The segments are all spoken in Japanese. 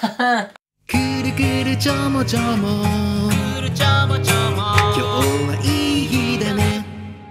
くるくるちょもちょも、くるちょもちょも、今日はいい日だね。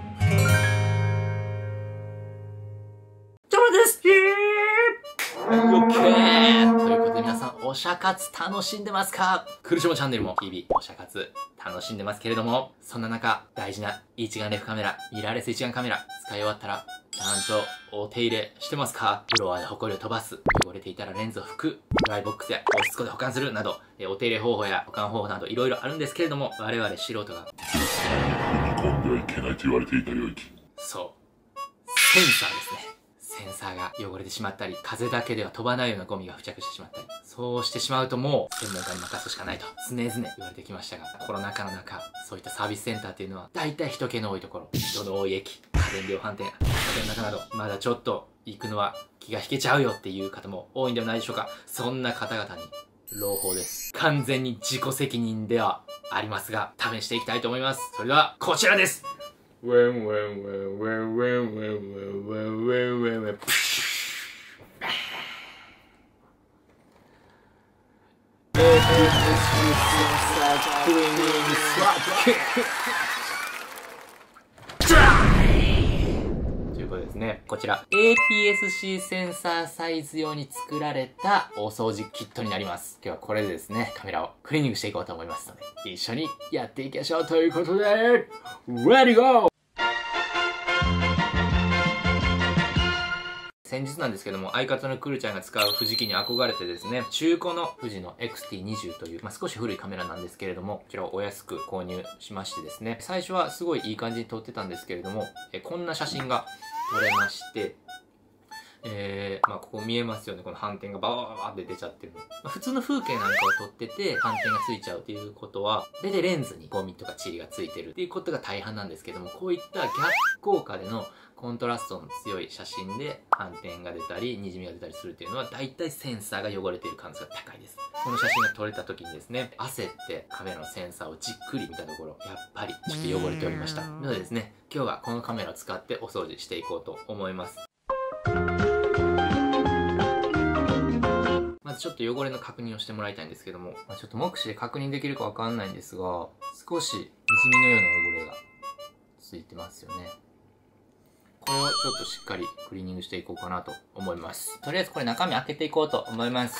ちょもですオッケーということで皆さん、おしゃかつ楽しんでますか？くるちょもチャンネルも日々おしゃかつ楽しんでますけれども、そんな中、大事な一眼レフカメラ、ミラーレス一眼カメラ、使い終わったら、ちゃんとお手入れしてますか？ブロワーでホコリを飛ばす、汚れていたらレンズを拭く、ドライボックスや放出庫で保管するなど、お手入れ方法や保管方法などいろいろあるんですけれども、我々素人が踏み込んではいけないと言われていた領域。 そう、センサーですね。センサーが汚れてしまったり、風だけでは飛ばないようなゴミが付着してしまったり、そうしてしまうともう専門家に任すしかないと常々言われてきましたが、コロナ禍の中、そういったサービスセンターっていうのは大体人気の多いところ、人の多い駅、家電量販店、家電の中など、まだちょっと行くのは気が引けちゃうよっていう方も多いんではないでしょうか。そんな方々に朗報です。完全に自己責任ではありますが、試していきたいと思います。それではこちらです。ウェンウェンウェンウェンウェンウェンウェンウェンウェンウェンウェンということですね。こちら APS-C センサーサイズ用に作られた大掃除キットになります。今日はこれでですね、カメラをクリーニングしていこうと思いますので、一緒にやっていきましょうということで、Ready Go！先日なんですけども、相方のくるちゃんが使う富士機に憧れてですね、中古の富士の XT20 という、少し古いカメラなんですけれども、こちらをお安く購入しましてですね、最初はすごいいい感じに撮ってたんですけれども、こんな写真が撮れまして、ここ見えますよね。この斑点がバーバーって出ちゃってるの。普通の風景なんかを撮ってて、斑点がついちゃうっていうことは、でレンズにゴミとか塵がついてるっていうことが大半なんですけども、こういった逆効果でのコントラストの強い写真で斑点が出たり、滲みが出たりするっていうのは、大体センサーが汚れている可能性が高いです。この写真が撮れた時にですね、焦ってカメラのセンサーをじっくり見たところ、やっぱりちょっと汚れておりました。なのでですね、今日はこのカメラを使ってお掃除していこうと思います。まずちょっと汚れの確認をしてもらいたいんですけども、ちょっと目視で確認できるかわかんないんですが、少し滲みのような汚れがついてますよね。これをちょっとしっかりクリーニングしていこうかなと思います。とりあえずこれ中身開けていこうと思います。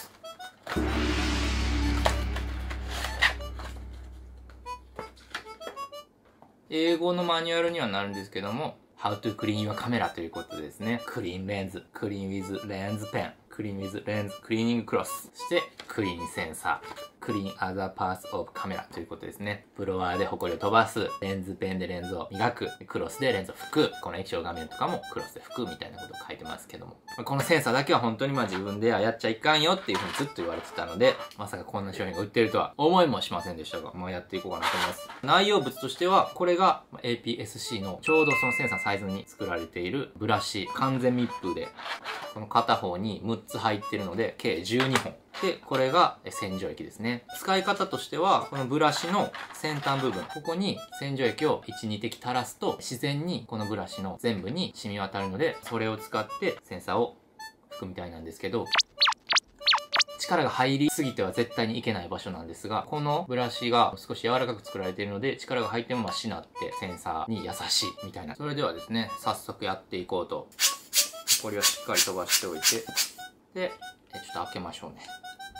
英語のマニュアルにはなるんですけども、How to clean your camera ということでですね、クリーンレンズ、クリーン with レンズペン、クリーン with レンズ、クリーニングクロス、そしてクリーンセンサー、クリーン other parts of camera ということですね。ブロワーでホコリを飛ばす、レンズペンでレンズを磨く、クロスでレンズを拭く、この液晶画面とかもクロスで拭くみたいなことを書いてますけども、このセンサーだけは本当に自分ではやっちゃいかんよっていうふうにずっと言われてたので、まさかこんな商品が売ってるとは思いもしませんでしたが、やっていこうかなと思います。内容物としては、これが APS-C のちょうどそのセンサーのサイズに作られているブラシ、完全密封で、この片方に6つ入ってるので、計12本。で、これが洗浄液ですね。使い方としては、このブラシの先端部分、ここに洗浄液を1、2滴垂らすと、自然にこのブラシの全部に染み渡るので、それを使ってセンサーを拭くみたいなんですけど、力が入りすぎては絶対にいけない場所なんですが、このブラシが少し柔らかく作られているので、力が入ってもしなってセンサーに優しいみたいな。それではですね、早速やっていこうと。これをしっかり飛ばしておいて、で、ちょっと開けましょうね。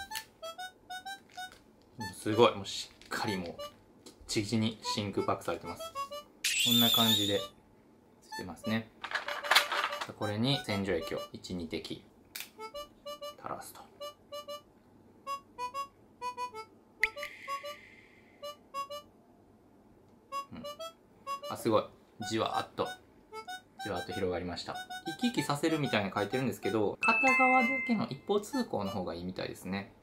すごい、もうしっかりもう、ちちに真空パックされてます。こんな感じでついてますね。これに洗浄液を1、2滴垂らすと。すごい。じわーっと広がりました。生き生きさせるみたいに書いてるんですけど、片側だけの一方通行の方がいいみたいですね。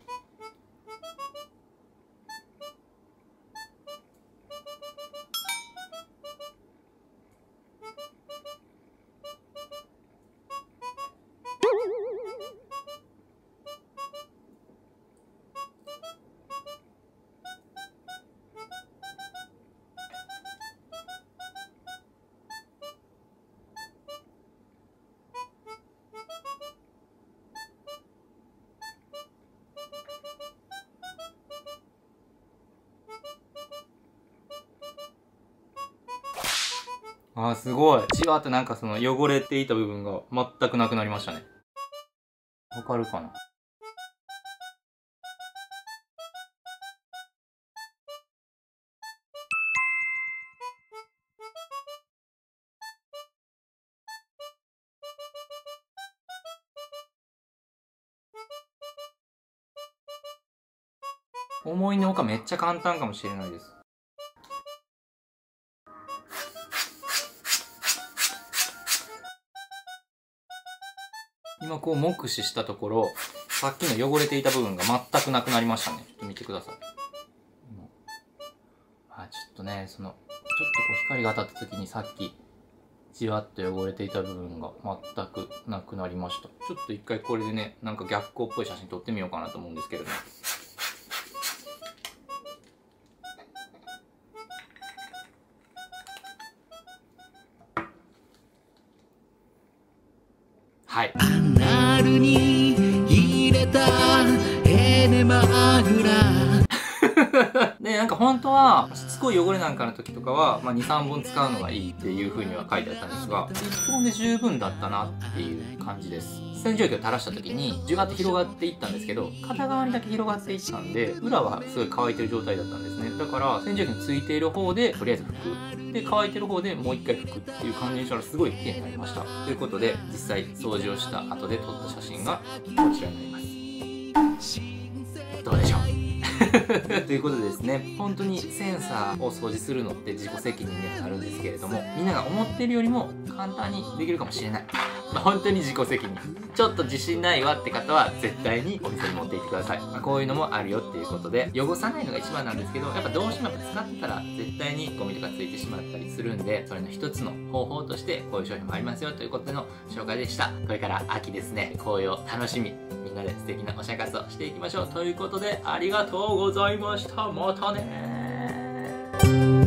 あーすごい。じわーってなんかその汚れていた部分が全くなくなりましたね。わかるかな？思いのほかめっちゃ簡単かもしれないです。今こう目視したところ、さっきの汚れていた部分が全くなくなりましたね。ちょっと見てください。ちょっとね、ちょっとこう光が当たった時にさっきじわっと汚れていた部分が全くなくなりました。ちょっと一回これでね、なんか逆光っぽい写真撮ってみようかなと思うんですけれども。はい。 アナルに入れたエネマグラで、なんか本当は、しつこい汚れなんかの時とかは、2、3本使うのがいいっていう風には書いてあったんですが、1本で十分だったなっていう感じです。洗浄液を垂らした時に、じゅわって広がっていったんですけど、片側にだけ広がっていったんで、裏はすごい乾いてる状態だったんですね。だから、洗浄液のついている方で、とりあえず拭く。で、乾いてる方でもう一回拭くっていう感じにしたらすごい綺麗になりました。ということで、実際掃除をした後で撮った写真がこちらになります。どうでしょうということでですね、本当にセンサーを掃除するのって自己責任にはなるんですけれども、みんなが思ってるよりも簡単にできるかもしれない。本当に自己責任。ちょっと自信ないわって方は絶対にお店に持って行ってください。こういうのもあるよっていうことで、汚さないのが一番なんですけど、やっぱどうしても使ってたら絶対にゴミとかついてしまったりするんで、それの一つの方法としてこういう商品もありますよということでの紹介でした。これから秋ですね、紅葉楽しみ。みんなで素敵なおしゃ活をしていきましょうということで、ありがとうございました。またねー。